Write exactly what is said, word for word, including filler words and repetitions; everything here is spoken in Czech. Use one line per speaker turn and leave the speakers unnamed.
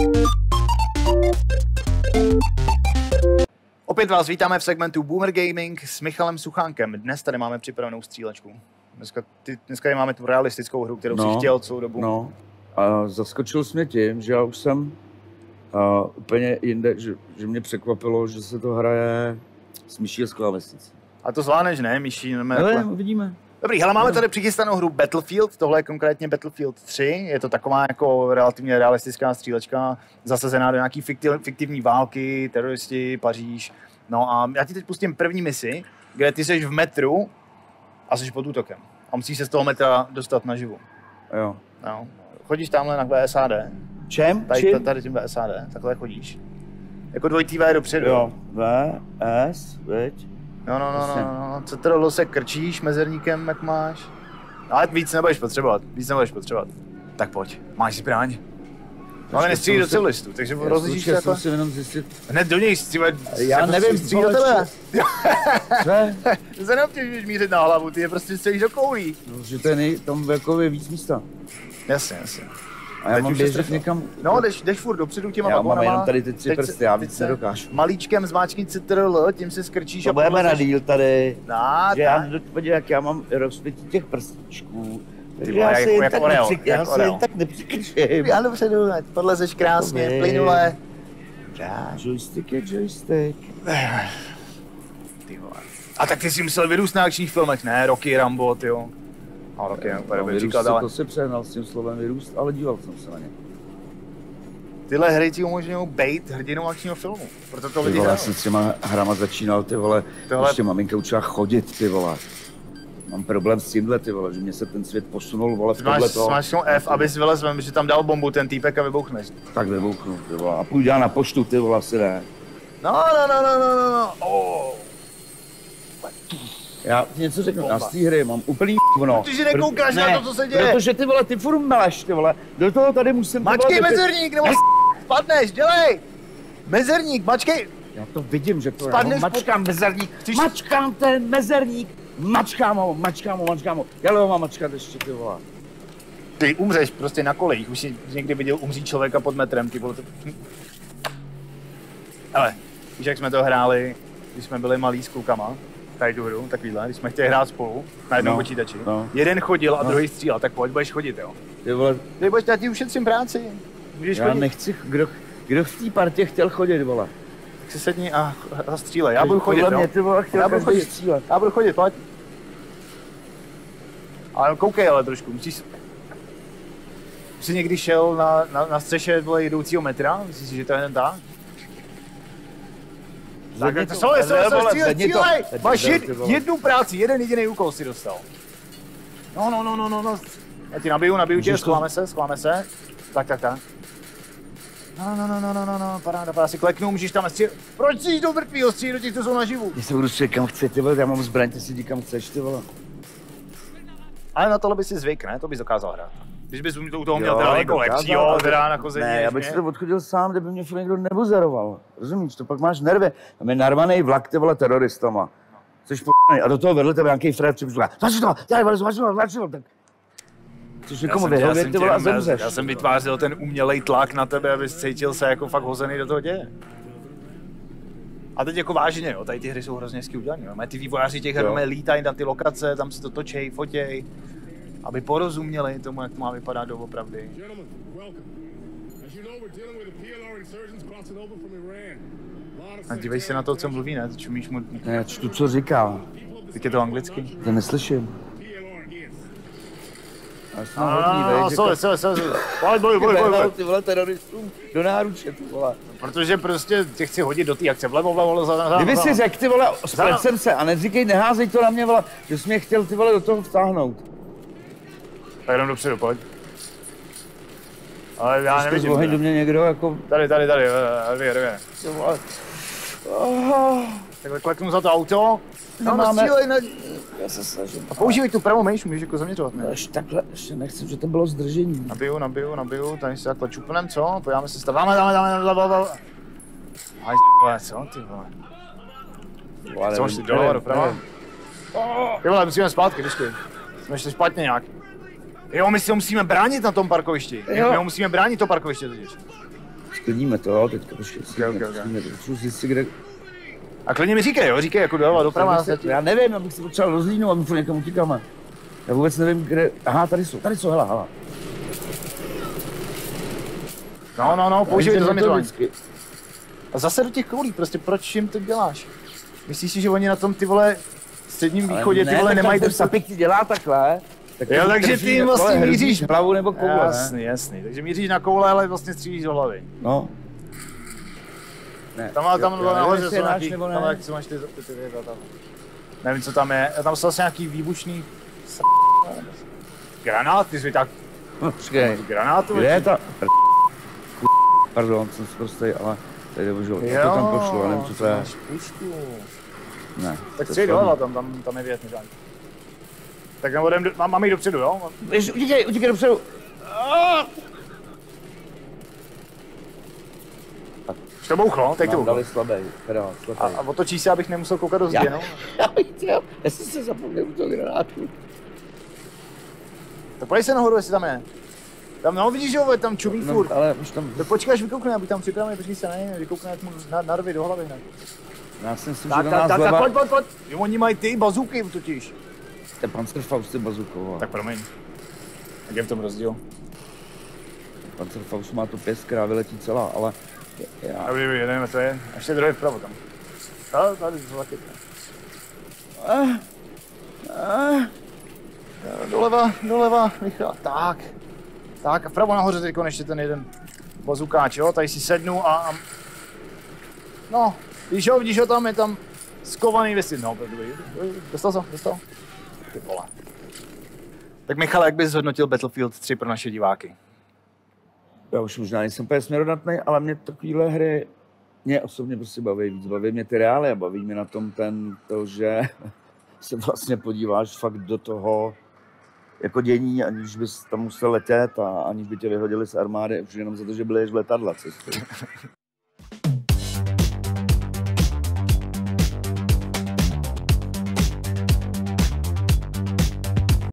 Opět vás vítáme v segmentu Boomer Gaming s Michalem Suchánkem. Dnes tady máme připravenou střílečku. Dneska, ty, dneska tady máme tu realistickou hru, kterou no, jsi chtěl celou dobu.
No, a zaskočil jsi mě tím, že já už jsem uh, úplně jinde, že, že mě překvapilo, že se to hraje s myší a s klávesnicí.
A to zvládneš, ne? Myší, ne?
Ale uvidíme.
Dobrý, hele, máme tady přichystanou hru Battlefield, tohle je konkrétně Battlefield tři, je to taková jako relativně realistická střílečka, zasazená do nějaký fiktiv, fiktivní války, teroristi, Paříž. No a já ti teď pustím první misi, kde ty jsi v metru a jsi pod útokem. A musíš se z toho metra dostat naživu.
Jo.
No. Chodíš tamhle na V S A D.
Čem?
Tady,
Čím?
tady tím V S A D, takhle chodíš. Jako dvojitý V dopředu.
Jo, V, S, veď.
No, no, no, no, no, co to se krčíš mezerníkem, jak máš? Ale víc nebudeš potřebovat, víc nebudeš potřebovat. Tak pojď, máš zbraň. Máme nestřílit do civilistů, takže rozlišíš se takhle.
Si jenom zjistit.
Hned do něj střílet.
Já nevím,
střílet do tebe.
Ne?
Ty se neobtěžíš mířit na hlavu, ty je prostě střílíš do koulí.
No, že to je nej, tam jako je víc místa.
Jasně, jasně.
A já mám běžet někam.
No, jdeš, jdeš furt dopředu těma
já
vagonama.
Já mám jenom tady ty tři prsty, já víc nedokážu.
Malíčkem zmáčkni C T R L, tím se skrčíš.
To budeme na díl tady.
No,
že já, podívej, jak já mám rozpětí těch prstičků.
Ty vole, jak, jak orel,
nepřik,
jak
já se
orel.
jen tak nepřikrčím.
Já dopředu, podlezeš krásně, plynule.
Joystick je joystick.
Ty vole. A tak ty jsi musel vyrůst na akčních filmech, ne? Rocky, Rambo, tyjo. A Rocky je úplně dobrý příklad, ale...
To si přehnal s tím slovem vyrůst, ale díval jsem se na ně.
Tyhle hry ti umožňují bejt hrdinou akčního filmu, proto to lidi
hrají. Já
hrajou.
jsem s těma hrama začínal, ty vole,
Tohle...
ještě maminka učila chodit, ty vole. Mám problém s tímhle, ty vole, že mě se ten svět posunul, vole, v tohle to.
Máš tomu F, abys vylez, že tam dal bombu ten týpek a vybuchneš.
Tak vybuchnu, ty vole, a půjdu já na poštu, ty vole, asi ne.
No, no, no, no, no, no, no, oh.
Já ti něco řeknu, já z té hry mám úplný hovno.
Protože nekoukáš na to, co se děje.
Protože ty vole, ty furt meleš, ty vole, do toho tady musím...
Mačkej vole, mezerník, nebo spadneš, dělej! Mezerník, mačkej!
Já to vidím, že to
spadneš
je, mačkám po... mezerník, Chceš... mačkám ten mezerník, mačkám ho, mačkám ho, mačkám ho, já ho mám mačkat ještě, ty vole.
Ty umřeš prostě na kolejích, už jsi někdy viděl umřít člověka pod metrem, ty vole. Ale, víš, jak jsme to hráli, když jsme byli malí s klukama, tady tu hru, takovýhle, když jsme chtěli hrát spolu, na jednom no, počítači. No. Jeden chodil a no. druhý střílel, tak pojď, budeš chodit, jo.
Ty vole.
Ty budeš, já ti ušetřím práci. Můžeš
já
chodit.
nechci, kdo, kdo v té partě chtěl chodit, vole.
Tak si sedni a, a střílej, já budu chodit,
mě,
jo.
Ty vole, chtěl
já budu chodit,
střílet.
Já budu chodit, pojď. Ale koukej ale trošku, musíš... Jsi někdy šel na, na, na střeše vole, jedoucího metra? Myslíš si, že to je jen tak? Tak, tak to jsou, jsou, jsou, střílej, střílej! Máš jed, jednu práci, jeden jediný úkol si dostal. No, no, no, no, no, no. Já ti nabiju, nabiju tě, schováme se, schováme se. Tak, tak, tak. No, no, no, no, no, no, no, paráda, paráda, si kleknu, můžeš tam střílet. Proč jsi do mrtvýho střílet do těch, co jsou naživu?
Já se budu střílet kam chci, ty vole, já mám zbraň, ty si jdi kam chceš, ty vole.
Ale na tohle by si zvyk, ne? To bys dokázal hrát. Když bys u toho měl teda někoho lepšího, teda na chození.
Ne, já bych si to odchodil sám, kdyby mě furt někdo nebuzeroval. Rozumíš, to pak máš nervy. Tam je narvaný vlak, ty vole, teroristama. Což p***nej. A do toho vedle tebe nějaký frér přišel. Zvač to, tady vole, zvač to, zvač to, tak. Což někomu vyhovět, ty vole, a zemřeš.
Já jsem vytvářel ten umělej tlak na tebe, abys cítil se jako fakt hozený do toho děje. A teď jako vážně, jo, tady ty hry jsou hrozně hezky udělané. Mají ty vývojáři těch her, lítají na ty lokace, tam si to točej, fotěj. Aby porozuměli tomu, jak to má vypadat doopravdy. A dívej se na to, co mluví, ne? Ty čumíš mu...
Ne, já čtu, co říká.
Tak je to anglicky?
To neslyším.
No, no, no, sorry, sorry, sorry. Boj, boj, boj, boj.
Ty vole teroristům do náruče, ty vole.
Protože prostě tě chci hodit do té akce, vlevo, vlevo, vlevo, za, za,
Kdyby si řekl, ty vole, splet jsem se a neříkej, neházej to na mě, vole, že jsi mě chtěl, ty vole, do toho vtáhnout.
Tak jdem dopředu, pojď. Ale já nevidím.
Zvohej do mě někdo, jako...
Tady, tady, tady, dvě, dvě. Takhle kleknu za to auto. No, no, střílej na...
Já se snažím.
A používej tu pravou myš, můžeš jako zaměřovat, ne?
Ještě takhle, ještě nechci, že to bylo zdržení.
Nabiju, nabiju, nabiju, tady si takhle čupnem, co? Podíváme se, staváme, dáme, dáme, dáme, dáme. Aj, vole, co ty vole? Co, šli doleva, doprava? Ty vole, musíme zpátky, počkej. Jsme ještě špatně nějak. Jo, my si ho musíme bránit na tom parkovišti. My ho musíme bránit to parkoviště totiž.
Sklidníme to, jo, teďka počkej,
okay, okay.
Potřebuji zjistit, kde...
A klidně mi říkej, jo, říkej jako doleva, doprava.
Já nevím, abych se potřeboval rozlínout a my furt někam utíkáme. Já vůbec nevím, kde... Aha, tady jsou, tady jsou, hele, hele.
No, no, no, používej to zaměřování. A zase do těch koulí, prostě proč jim to děláš? Myslíš si, že oni na tom ty vole středním východě ty vole nemají...
Ten sapik ti dělá takhle.
Tak jo, takže ty jim vlastně míříš...
Hlavu nebo koule,
jasný, ne? jasný, takže míříš na koule, ale vlastně střílíš do hlavy.
No. Ne,
tam ale tam
jo,
nahoře jsou
nějaký,
nějaký, tam jak máš ty, ty, ty, ty, tam. Nevím, co tam je, tam jsou vlastně nějaký výbušný... Granáty, jsi tak...
No, počkej.
Granátu?
Kde je ta... Pardon, jsem si prostej, ale... Tady jde božo, já to tam pošlu, a nevím, co to je.
Pušku.
Ne.
Tak střej doleva, tam, tam, tam je věc nežádný. Tak nebo jdem, mám, máme jít dopředu, jo?
Ještě, utíkej, utíkej dopředu.
Už to bouchlo, teď to bouchlo.
Dali slabý, teda slabý.
A, a otočíš se, abych nemusel koukat do zdi, no?
Já bych chtěl, já jsem se zapomněl u toho granátu.
Tak pojď se nahoru, jestli tam je. Tam, no vidíš, jo, tam čumí
no,
furt.
Ale už tam...
Tak počkej, až vykoukne, abych tam připravený, počkej se na něj, vykoukne jak mu na, na rvy do hlavy hned.
Já si myslím,
tak,
že do
tak,
nás
tak,
leva...
tak, pojď, pojď, pojď. Jo, oni mají ty bazooky totiž.
To je Panzerfaust, ty bazukou.
Tak promiň. Jak je v tom rozdíl?
Panzerfaust má tu pěst, která vyletí celá, ale... Já...
Dobrý, jedeme, to je. A ještě druhý vpravo tam. Tady, tady, tady.
Ah, ah.
Doleva, doleva, Michal. Tak. Tak a vpravo nahoře teď ještě ten jeden bazukáč, jo? Tady si sednu a... a... No, vidíš ho, vidíš ho, tam je tam skovaný vestit. No, dostal to, dostal. Ty vole. Tak Michal, jak bys zhodnotil Battlefield tři pro naše diváky?
Já už možná nejsem úplně směrodatný, ale mě takovýhle hry mě osobně prostě baví víc. Baví mě ty reály a baví mě na tom ten, to, že se vlastně podíváš fakt do toho jako dění, aniž bys tam musel letět a aniž by tě vyhodili z armády, už jenom za to, že byli v letadla cestu.